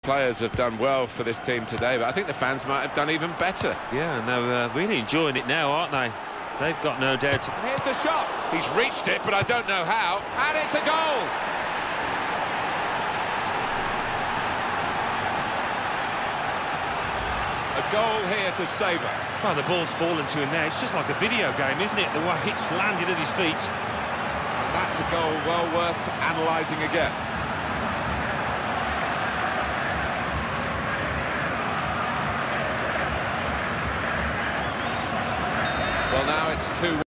players have done well for this team today, but I think the fans might have done even better. Yeah, and they're really enjoying it now, aren't they? They've got no doubt. And here's the shot. He's reached it, but I don't know how. And it's a goal. A goal here to savour. Well, the ball's fallen to him there. It's just like a video game, isn't it? The way it's landed at his feet. And that's a goal well worth analysing again. Well, now it's 2-1.